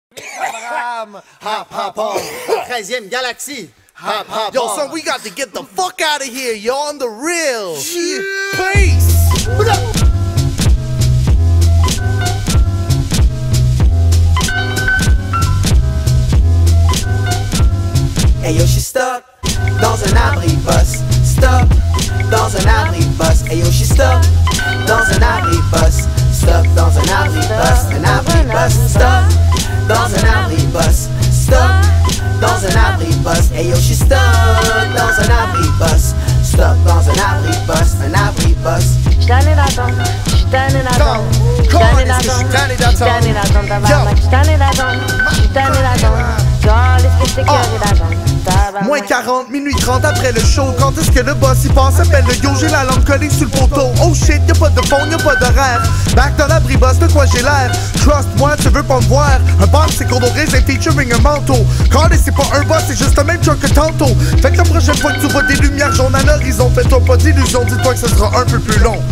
Hop, hop, on. 13e galaxie. Hop, hop, Yo, son, we got to get the fuck out of here. You're on the real. Peace. Hey yo, she's stuck dans un abri-bus. Stuck dans un abri-bus. Hey yo, she's stuck dans un abri-bus. Stuck dans un abri-bus. Un abri-bus. Stuck dans un abri-bus. Stuck dans un abri-bus. Hey yo, she's stuck dans un abri-bus. Stuck dans un abri-bus. Un abri-bus. Jtann est d'attendre, Jtann est d'attendre, Jtann est d'attendre, Jtann est d'attendre, tabarnak, Jtann est d'attendre, Jtann est d'attendre, God, est-ce que c'est que j'ai d'attendre? Moins 40, minuit 30 après le show. Quand est-ce que le boss il passe? Appelle le yo, j'ai la langue collée sur le poteau. Oh shit, y'a pas de phone, y'a pas d'horaire. Back dans l'abri-boss, de quoi j'ai l'air? Trust-moi, tu veux pas me voir. Un boss c'est qu'on raisin featuring un manteau. Quand c'est pas un boss, c'est juste le même truc que tantôt. Fait que la prochaine fois que tu vois des lumières jaunes à l'horizon, fais-toi pas d'illusions, dis-toi que ce sera un peu plus long.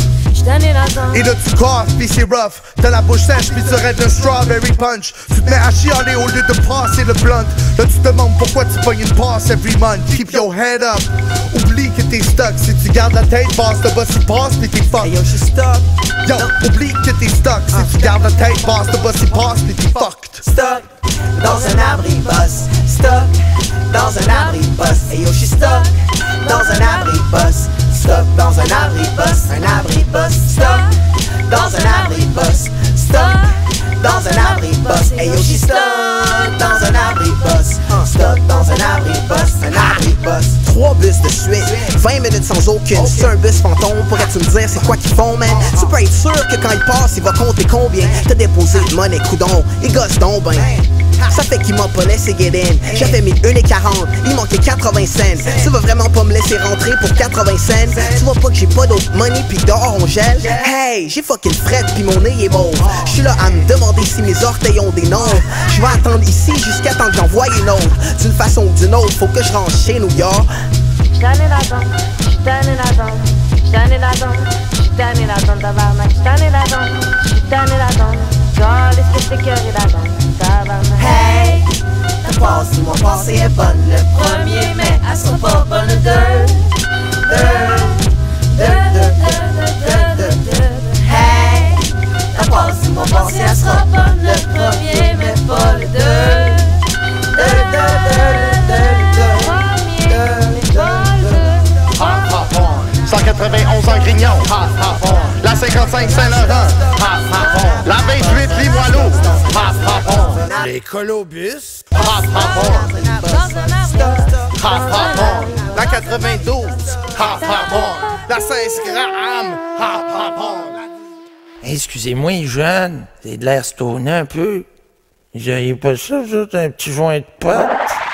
Et là tu coffes, pis c'est rough. T'as la bouche sèche, pis tu rêves d'un strawberry punch. Tu te mets à chialer au lieu de passer le blunt. Là tu te demandes pourquoi tu pognes une passe every month. Keep your head up. Oublie que t'es stuck. Si tu gardes la tête basse, le boss il passe pis t'es fucked. Hey yo, she's stuck. Yo, oublie que t'es stuck. Si tu gardes la tête basse, le boss il passe pis t'es fucked. Stuck dans un abri-bus. Stuck dans un abri-bus. Hey yo, she's stuck dans un abri-bus. Stuck dans un abri-bus. Un abri-bus. Stuck dans un abri-bus. Stuck dans un abri-bus. Hey yo, she's stuck dans un abri-bus. Stuck dans un abri-bus. Un abri-bus. 3 bus de suite, 20 minutes sans aucune. C'est un bus fantôme, pourrais-tu me dire c'est quoi qu'ils font, man? Tu peux être sûr que quand il passe, il va compter combien t'as déposé de monnaie, coudon. Il gosse donc ben. Ça fait qu'il m'a pas laissé get in. J'avais mis 1,40, il manquait 80 cents. Tu vas vraiment pas me laisser rentrer pour 80 cents? Tu vois pas que j'ai pas d'autre money pis dehors on gèle? Hey, j'ai fucking fret pis mon nez est beau. J'suis là à me demander si mes orteils ont des noms. J'vais attendre ici jusqu'à temps que j'envoie une autre. D'une façon ou d'une autre, faut que je rentre chez nous, yo. Jtann est d'attendre, Jtann est d'attendre, Jtann est d'attendre, Jtann est d'attendre, tabarnak, Jtann est d'attendre, Jtann est d'attendre, God, est-ce que c'est que j'ai d'attendre, tabarnak? Hey, ta passe sur mon passé est bonne le 1er mai, elle sera pas bonne le 2. Hey, ta passe sur mon passé, elle sera bonne le 1er mai, pas le 2. 191 en Grignon, la 55 Saint-Laurent, la 28 Limoilou, les colobus, la 92, la 16 Graham. Excusez-moi, jeune, c'est de l'air stoné un peu. Vous auriez pas ça, vous autres, un petit joint de pote?